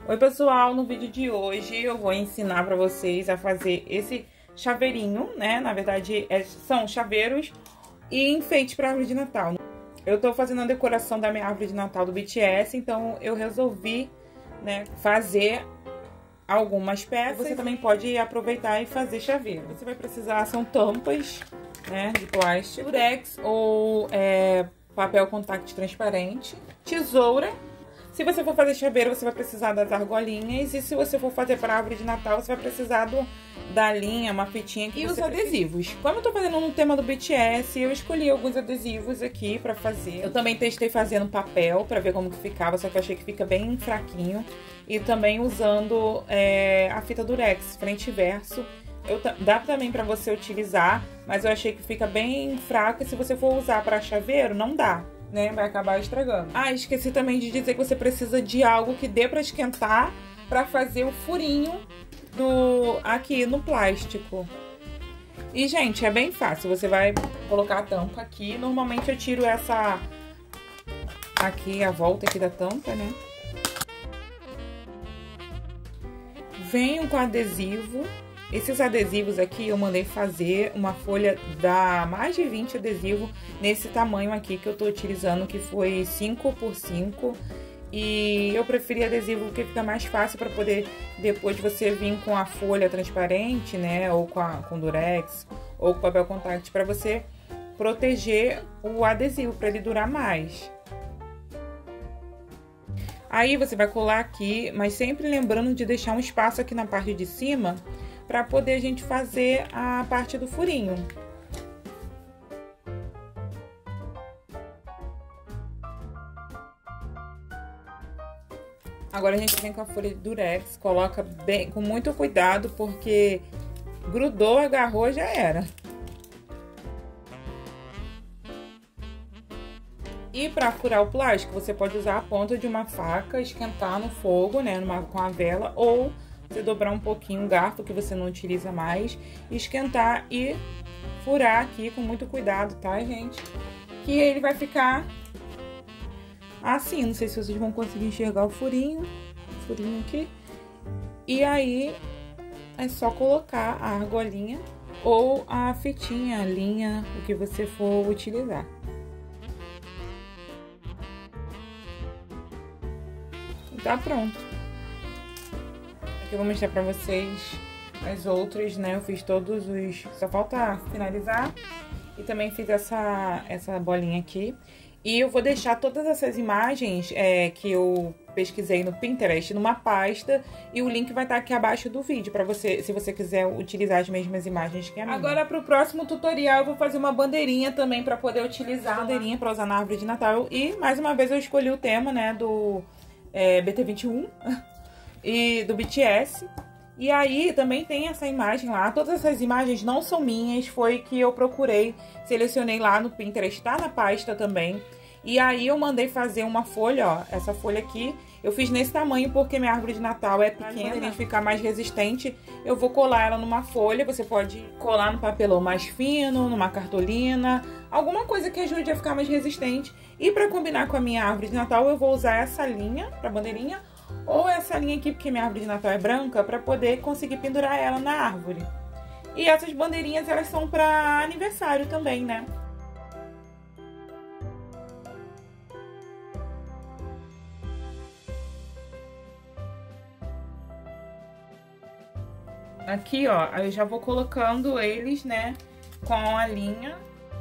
Oi pessoal, no vídeo de hoje eu vou ensinar pra vocês a fazer esse chaveirinho, né? Na verdade são chaveiros e enfeites pra árvore de Natal. Eu tô fazendo a decoração da minha árvore de Natal do BTS, então eu resolvi, né, fazer algumas peças. Você também pode aproveitar e fazer chaveiro. Você vai precisar, são tampas, né, de plástico, durex ou papel contact transparente, tesoura. Se você for fazer chaveiro, você vai precisar das argolinhas. E se você for fazer para árvore de Natal, você vai precisar da linha, uma fitinha e os adesivos. Como eu tô fazendo no tema do BTS, eu escolhi alguns adesivos aqui pra fazer. Eu também testei fazendo papel pra ver como que ficava, só que eu achei que fica bem fraquinho. E também usando a fita durex, frente e verso. Dá também pra você utilizar, mas eu achei que fica bem fraco. E se você for usar pra chaveiro, não dá, né? Vai acabar estragando. Ah, esqueci também de dizer que você precisa de algo que dê pra esquentar pra fazer o furinho aqui no plástico. E, gente, é bem fácil. Você vai colocar a tampa aqui. Normalmente eu tiro essa aqui, a volta aqui da tampa, né? Venho com adesivo. Esses adesivos aqui eu mandei fazer uma folha da mais de 20 adesivos nesse tamanho aqui que eu tô utilizando, que foi 5 por 5. E eu preferi adesivo porque fica mais fácil para poder depois você vir com a folha transparente, né, ou com durex, ou com papel contact, para você proteger o adesivo, para ele durar mais. Aí você vai colar aqui, mas sempre lembrando de deixar um espaço aqui na parte de cima, para poder a gente fazer a parte do furinho. Agora a gente vem com a folha de durex, coloca bem, com muito cuidado, porque grudou, agarrou, já era. E para furar o plástico, você pode usar a ponta de uma faca, esquentar no fogo, né, com a vela, ou você dobrar um pouquinho o garfo que você não utiliza mais, esquentar e furar aqui com muito cuidado, tá, gente? Que ele vai ficar assim, não sei se vocês vão conseguir enxergar o furinho aqui. E aí é só colocar a argolinha ou a fitinha, a linha, o que você for utilizar. E tá pronto. Aqui eu vou mostrar pra vocês as outras, né? Eu fiz todos os... Só falta finalizar. E também fiz essa bolinha aqui. E eu vou deixar todas essas imagens que eu pesquisei no Pinterest numa pasta. E o link vai estar aqui abaixo do vídeo, pra você, se você quiser utilizar as mesmas imagens que a minha. Agora, pro próximo tutorial, eu vou fazer uma bandeirinha também pra poder utilizar. Bandeirinha pra usar na árvore de Natal. E, mais uma vez, eu escolhi o tema, né, do BT21 e do BTS. E aí, também tem essa imagem lá. Todas essas imagens não são minhas, foi que eu procurei, selecionei lá no Pinterest, tá na pasta também. E aí, eu mandei fazer uma folha, ó, essa folha aqui. Eu fiz nesse tamanho porque minha árvore de Natal é pequena, pra ficar mais resistente, eu vou colar ela numa folha. Você pode colar no papelão mais fino, numa cartolina, alguma coisa que ajude a ficar mais resistente. E pra combinar com a minha árvore de Natal, eu vou usar essa linha pra bandeirinha, ou essa linha aqui, porque minha árvore de Natal é branca, pra poder conseguir pendurar ela na árvore. E essas bandeirinhas, elas são pra aniversário também, né? Aqui, ó, eu já vou colocando eles, né, com a linha.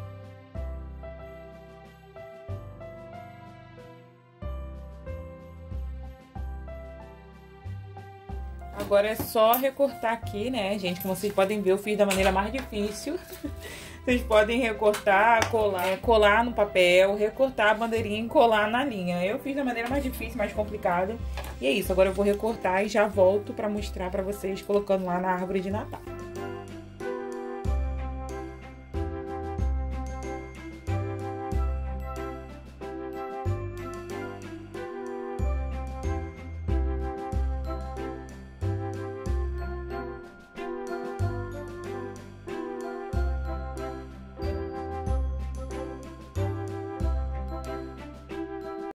Agora é só recortar aqui, né, gente? Como vocês podem ver, eu fiz da maneira mais difícil. Vocês podem recortar, colar no papel, recortar a bandeirinha e colar na linha. Eu fiz da maneira mais difícil, mais complicada. E é isso, agora eu vou recortar e já volto pra mostrar pra vocês colocando lá na árvore de Natal.